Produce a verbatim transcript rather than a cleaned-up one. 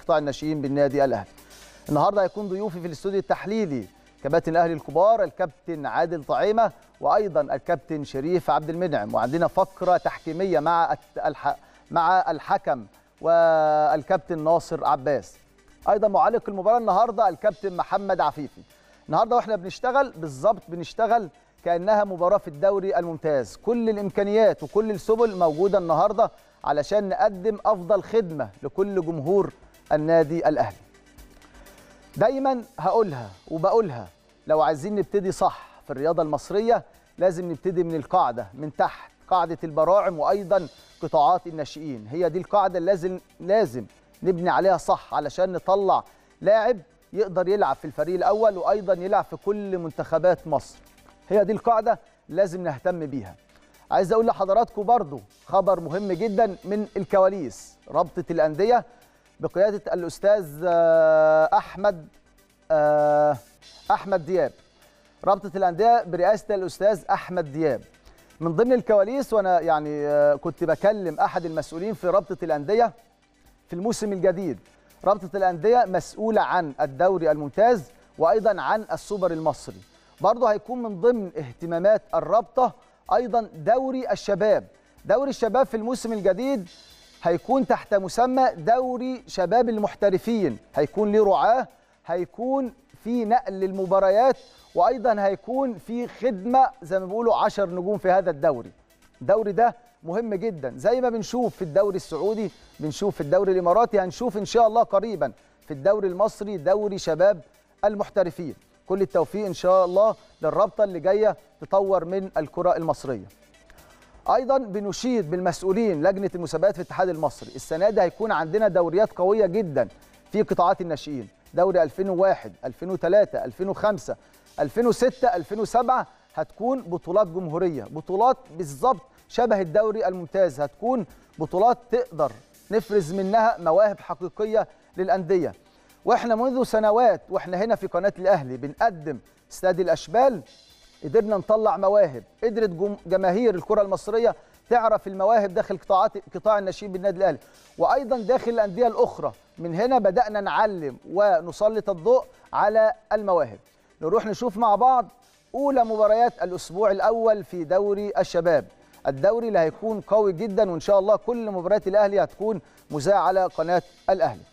قطاع الناشئين بالنادي الاهلي. النهارده هيكون ضيوفي في الاستوديو التحليلي كباتن الاهلي الكبار الكابتن عادل طعيمه وايضا الكابتن شريف عبد المنعم، وعندنا فقره تحكيميه مع الح... مع الحكم والكابتن ناصر عباس. ايضا معلق المباراه النهارده الكابتن محمد عفيفي. النهارده واحنا بنشتغل بالظبط بنشتغل كانها مباراه في الدوري الممتاز، كل الامكانيات وكل السبل موجوده النهارده علشان نقدم افضل خدمه لكل جمهور النادي الاهلي. دايما هقولها وبقولها، لو عايزين نبتدي صح في الرياضه المصريه لازم نبتدي من القاعده، من تحت، قاعده البراعم وايضا قطاعات الناشئين. هي دي القاعده اللي لازم لازم نبني عليها صح علشان نطلع لاعب يقدر يلعب في الفريق الاول وايضا يلعب في كل منتخبات مصر. هي دي القاعده لازم نهتم بيها. عايز اقول لحضراتكم برضو خبر مهم جدا من الكواليس. رابطه الانديه بقياده الاستاذ احمد احمد دياب، رابطه الانديه برئاسه الاستاذ احمد دياب. من ضمن الكواليس وانا يعني كنت بكلم احد المسؤولين في رابطه الانديه في الموسم الجديد، رابطه الانديه مسؤوله عن الدوري الممتاز وايضا عن السوبر المصري. برضه هيكون من ضمن اهتمامات الرابطه ايضا دوري الشباب. دوري الشباب في الموسم الجديد هيكون تحت مسمى دوري شباب المحترفين، هيكون له رعاه، هيكون في نقل للمباريات، وايضا هيكون في خدمه زي ما بيقولوا عشر نجوم في هذا الدوري. الدوري ده مهم جدا، زي ما بنشوف في الدوري السعودي، بنشوف في الدوري الاماراتي، هنشوف ان شاء الله قريبا في الدوري المصري دوري شباب المحترفين. كل التوفيق ان شاء الله للرابطه اللي جايه تطور من الكره المصريه. ايضا بنشيد بالمسؤولين لجنه المسابقات في الاتحاد المصري، السنه دي هيكون عندنا دوريات قويه جدا في قطاعات الناشئين، دوري ألفين وواحد، ألفين وثلاثة، ألفين وخمسة، ألفين وستة، ألفين وسبعة، هتكون بطولات جمهوريه، بطولات بالظبط شبه الدوري الممتاز، هتكون بطولات تقدر نفرز منها مواهب حقيقيه للانديه. واحنا منذ سنوات واحنا هنا في قناه الاهلي بنقدم استاد الاشبال، قدرنا نطلع مواهب، قدرت جماهير الكره المصريه تعرف المواهب داخل قطاعات قطاع الناشئين بالنادي الاهلي وايضا داخل الانديه الاخرى. من هنا بدانا نعلم ونسلط الضوء على المواهب. نروح نشوف مع بعض اولى مباريات الاسبوع الاول في دوري الشباب، الدوري اللي هيكون قوي جدا، وان شاء الله كل مباريات الاهلي هتكون مذاعه على قناه الاهلي.